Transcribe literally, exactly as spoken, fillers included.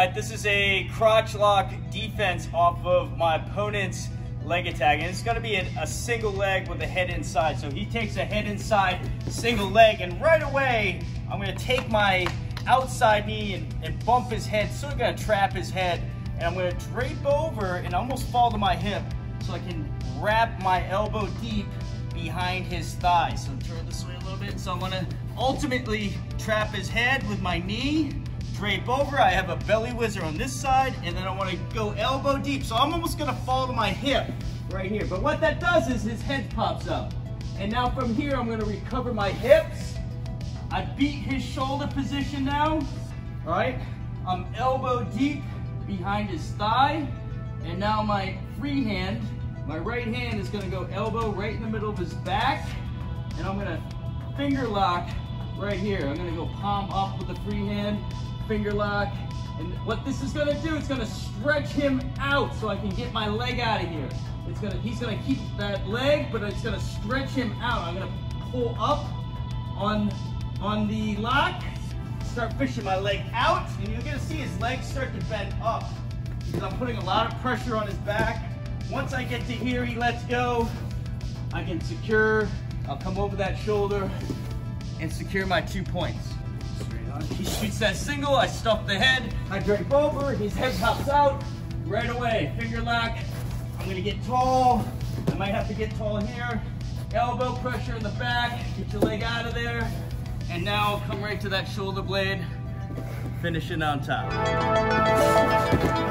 right, this is a crotch lock defense off of my opponent's leg attack, and it's going to be a, a single leg with a head inside. So he takes a head inside single leg, and right away I'm going to take my outside knee and, and bump his head, so I'm going to trap his head, and I'm going to drape over and almost fall to my hip so I can wrap my elbow deep behind his thigh. So turn this way a little bit. So I'm going to ultimately trap his head with my knee, drape over. I have a belly whizzer on this side, and then I want to go elbow deep. So I'm almost going to fall to my hip right here. But what that does is his head pops up. And now from here, I'm going to recover my hips. I beat his shoulder position now. All right. I'm elbow deep behind his thigh. And now my free hand, my right hand is going to go elbow right in the middle of his back. And I'm going to finger lock right here. I'm going to go palm up with the free hand, finger lock. And what this is going to do, it's going to stretch him out so I can get my leg out of here. It's going to, he's going to keep that leg, but it's going to stretch him out. I'm going to pull up on, on the lock, start fishing my leg out, and you're going to see his legs start to bend up because I'm putting a lot of pressure on his back. Once I get to here, he lets go. I can secure, I'll come over that shoulder and secure my two points. He shoots that single, I stuff the head, I drape over, his head pops out, right away, finger lock. I'm gonna get tall, I might have to get tall here, elbow pressure in the back, get your leg out of there, and now come right to that shoulder blade, finishing on top.